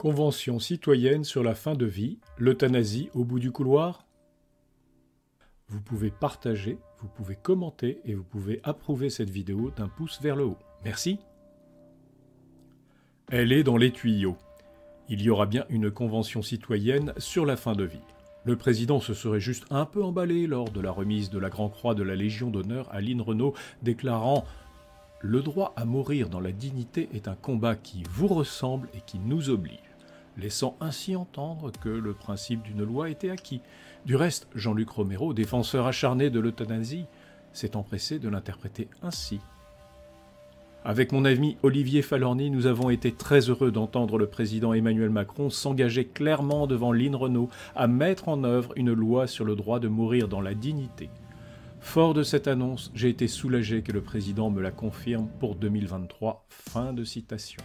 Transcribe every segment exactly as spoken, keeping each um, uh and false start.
Convention citoyenne sur la fin de vie, l'euthanasie au bout du couloir. Vous pouvez partager, vous pouvez commenter et vous pouvez approuver cette vidéo d'un pouce vers le haut. Merci. Elle est dans les tuyaux. Il y aura bien une convention citoyenne sur la fin de vie. Le président se serait juste un peu emballé lors de la remise de la Grand Croix de la Légion d'honneur à Lynn Renault, déclarant « Le droit à mourir dans la dignité est un combat qui vous ressemble et qui nous oblige », laissant ainsi entendre que le principe d'une loi était acquis. Du reste, Jean-Luc Romero, défenseur acharné de l'euthanasie, s'est empressé de l'interpréter ainsi. Avec mon ami Olivier Falorni, nous avons été très heureux d'entendre le président Emmanuel Macron s'engager clairement devant Lynn Renault à mettre en œuvre une loi sur le droit de mourir dans la dignité. Fort de cette annonce, j'ai été soulagé que le président me la confirme pour deux mille vingt-trois. Fin de citation.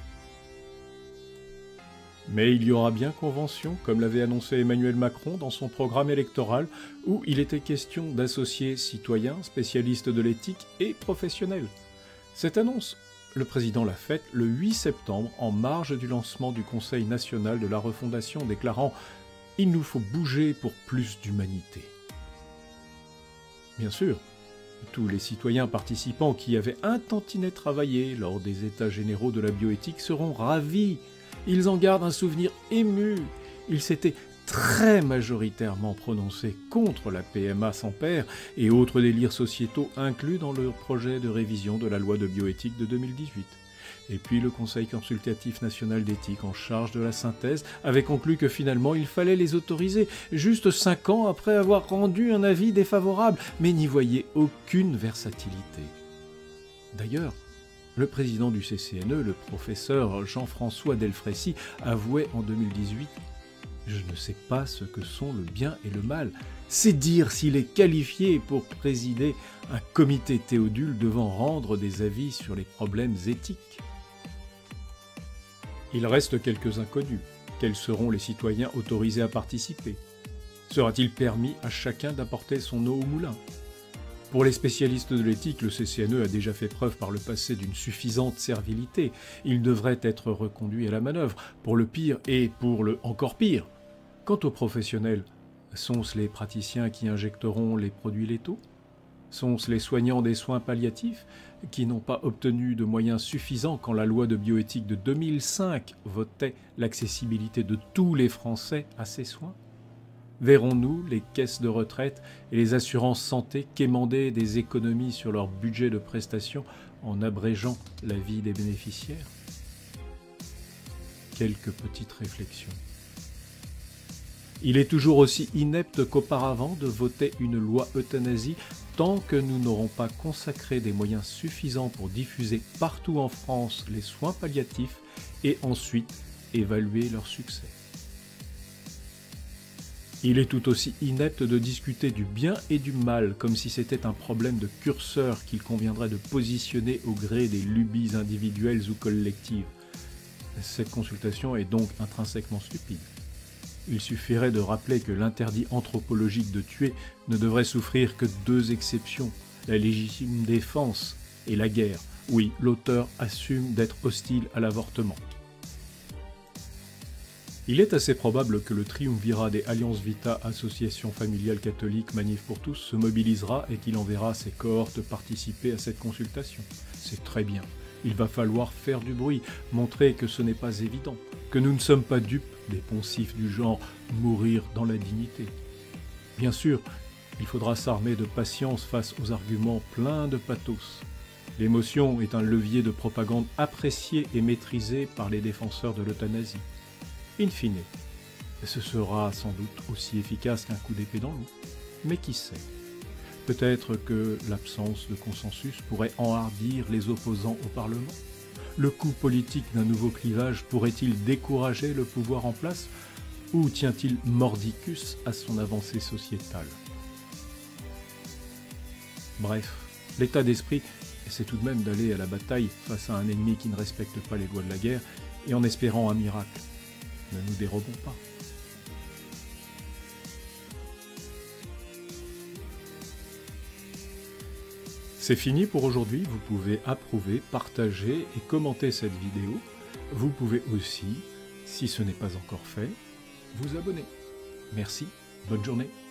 Mais il y aura bien convention, comme l'avait annoncé Emmanuel Macron dans son programme électoral, où il était question d'associer citoyens, spécialistes de l'éthique et professionnels. Cette annonce, le président l'a faite le huit septembre, en marge du lancement du Conseil national de la refondation, déclarant « Il nous faut bouger pour plus d'humanité ». Bien sûr, tous les citoyens participants qui avaient un tantinet travaillé lors des états généraux de la bioéthique seront ravis. Ils en gardent un souvenir ému. Ils s'étaient très majoritairement prononcés contre la P M A sans père et autres délires sociétaux inclus dans le projet de révision de la loi de bioéthique de deux mille dix-huit. Et puis le Conseil consultatif national d'éthique en charge de la synthèse avait conclu que finalement il fallait les autoriser, juste cinq ans après avoir rendu un avis défavorable, mais n'y voyait aucune versatilité. D'ailleurs, le président du C C N E, le professeur Jean-François Delfraissy, avouait en deux mille dix-huit « Je ne sais pas ce que sont le bien et le mal. C'est dire s'il est qualifié pour présider un comité Théodule devant rendre des avis sur les problèmes éthiques. » Il reste quelques inconnus. Quels seront les citoyens autorisés à participer? Sera-t-il permis à chacun d'apporter son eau au moulin? Pour les spécialistes de l'éthique, le C C N E a déjà fait preuve par le passé d'une suffisante servilité. Il devrait être reconduit à la manœuvre, pour le pire et pour le encore pire. Quant aux professionnels, sont-ce les praticiens qui injecteront les produits létaux? Sont-ce les soignants des soins palliatifs qui n'ont pas obtenu de moyens suffisants quand la loi de bioéthique de deux mille cinq votait l'accessibilité de tous les Français à ces soins? Verrons-nous les caisses de retraite et les assurances santé quémander des économies sur leur budget de prestations en abrégeant la vie des bénéficiaires? Quelques petites réflexions. Il est toujours aussi inepte qu'auparavant de voter une loi euthanasie tant que nous n'aurons pas consacré des moyens suffisants pour diffuser partout en France les soins palliatifs et ensuite évaluer leur succès. Il est tout aussi inepte de discuter du bien et du mal comme si c'était un problème de curseur qu'il conviendrait de positionner au gré des lubies individuelles ou collectives. Cette consultation est donc intrinsèquement stupide. Il suffirait de rappeler que l'interdit anthropologique de tuer ne devrait souffrir que deux exceptions, la légitime défense et la guerre. Oui, l'auteur assume d'être hostile à l'avortement. Il est assez probable que le triumvirat des Allianz Vita, Association familiale catholique, Manif pour tous, se mobilisera et qu'il enverra ses cohortes participer à cette consultation. C'est très bien. Il va falloir faire du bruit, montrer que ce n'est pas évident, que nous ne sommes pas dupes des poncifs du genre « mourir dans la dignité ». Bien sûr, il faudra s'armer de patience face aux arguments pleins de pathos. L'émotion est un levier de propagande apprécié et maîtrisé par les défenseurs de l'euthanasie. In fine, ce sera sans doute aussi efficace qu'un coup d'épée dans l'eau. Mais qui sait? Peut-être que l'absence de consensus pourrait enhardir les opposants au Parlement. Le coup politique d'un nouveau clivage pourrait-il décourager le pouvoir en place ou tient-il mordicus à son avancée sociétale? Bref, l'état d'esprit, c'est tout de même d'aller à la bataille face à un ennemi qui ne respecte pas les lois de la guerre et en espérant un miracle. Ne nous dérobons pas. C'est fini pour aujourd'hui, vous pouvez approuver, partager et commenter cette vidéo. Vous pouvez aussi, Si ce n'est pas encore fait, vous abonner. Merci, bonne journée.